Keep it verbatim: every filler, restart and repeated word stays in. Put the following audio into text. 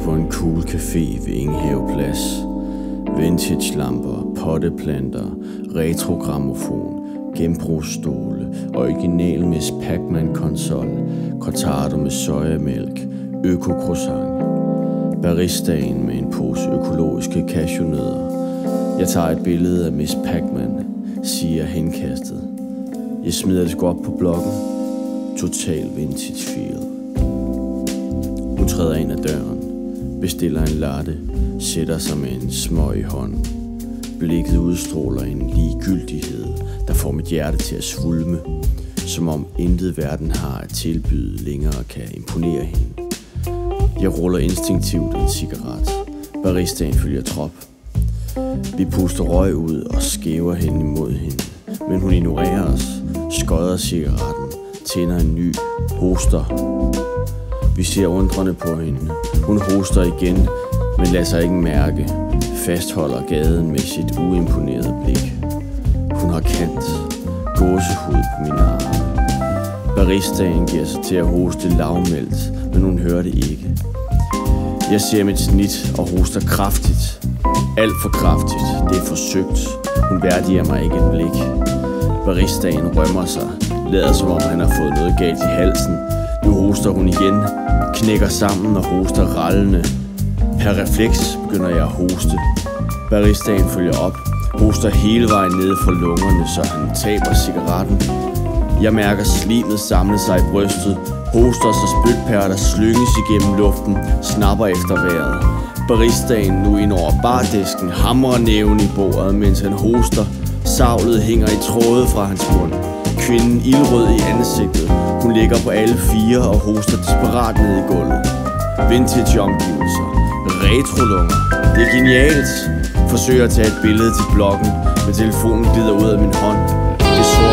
på en cool café ved Enghave-plads. Vintage-lamper, potteplanter, retrogrammofon, genbrugsstole, original Miss Pac-Man-konsol, cortado med sojamælk, øko-croissant, baristaen med en pose økologiske cashewnødder. Jeg tager et billede af Miss Pac-Man, siger henkastet. Jeg smider det sgu op på bloggen. Total vintage feel. Hun træder ind ad døren, bestiller en latte, sætter sig med en smøg i hånden. Blikket udstråler en ligegyldighed, der får mit hjerte til at svulme, som om intet verden har at tilbyde længere kan imponere hende. Jeg ruller instinktivt en cigaret. Baristaen følger trop. Vi puster røg ud og skæver hende imod hende, men hun ignorerer os, skodder cigaretten, tænder en ny, hoster. Vi ser undrende på hende. Hun hoster igen, men lader sig ikke mærke. Fastholder gaden med sit uimponerede blik. Hun har kant, gåsehud på mine arme. Baristaen giver sig til at hoste lavmældt, men hun hører det ikke. Jeg ser mit snit og hoster kraftigt. Alt for kraftigt. Det er forsøgt. Hun værdiger mig ikke et blik. Baristaen rømmer sig, lader som om han har fået noget galt i halsen. Nu hoster hun igen, knækker sammen og hoster rallende. Per refleks begynder jeg at hoste. Baristaen følger op, hoster hele vejen ned fra lungerne, så han taber cigaretten. Jeg mærker slimet samle sig i brystet, hoster så spytpærter slynges igennem luften, snapper efter vejret. Baristaen nu ind over bardisken, hamrer næven i bordet, mens han hoster. Savlet hænger i tråde fra hans mund. Kvinden ildrød i ansigtet. Hun ligger på alle fire og hoster desperat ned i gulvet. Vintage omgivelser. Retrolunger. Det er genialt. Forsøger at tage et billede til bloggen, men telefonen glider ud af min hånd. Det sorte